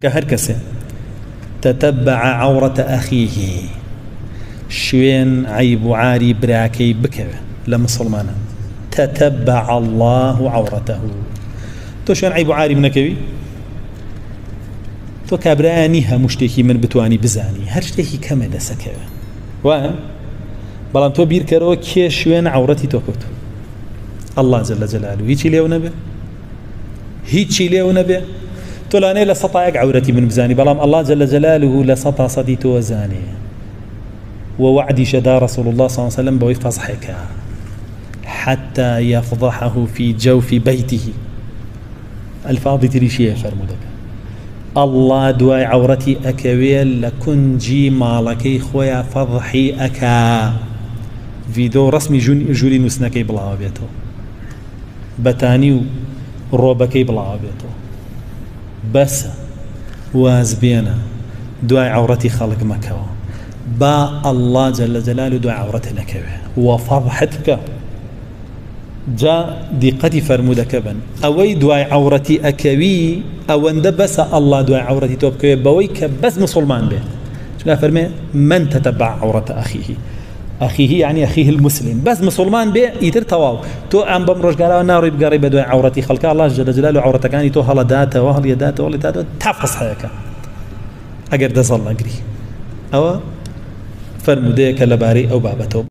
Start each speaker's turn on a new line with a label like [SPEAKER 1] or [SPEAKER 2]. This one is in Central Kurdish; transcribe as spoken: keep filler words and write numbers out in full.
[SPEAKER 1] كهركسه تتبع عورة أخيه شوين عيب عاري براكي بكر لمسلمانا تتبع الله عورته. تو شوين عيب عاري منكوي تو كابرانيها مشتكي من بتواني بزاني هرشتكي كمل سكوه واه بلان تو بير كرو كي شوين عورتي تو كوتو الله جل جلاله هيجي ليه ونبي هيجي ليه ونبي تولاني لسطا عورتي من بزاني بلام الله جل جلاله لسطا صديت وزاني ووعدي شدا رسول الله صلى الله عليه وسلم بوي فضحك حتى يفضحه في جوف بيته. الفاضي تريشيه فرمودك الله دواي عورتي أكويل لكنجي مالكي خويا فضحي أكا فيديو رسمي جولي نسنكي بلا بيتو بتاني روبكي بلا بيتو بس واز بينا دواي عورتي خلق مكوا با الله جل جلاله دواي عورتي نكوي وفضحتك جاء دقتي فرمودك بن اوي دواي عورتي اكوي او اند بس الله دواي عورتي توبكوي بويك بس مسلمان به شنو فرمي من تتبع عورة اخيه اخيه يعني اخيه المسلم بس مسلمان به يتر تواو تو ام بمرج قال ناري بقري بدواي عورتي خلق الله جل جلاله عورتك يعني تو هلا داتا وهل يداتا ولا داتا تفحص هيك اگر دزل اجري او فرمودك لباري او بابته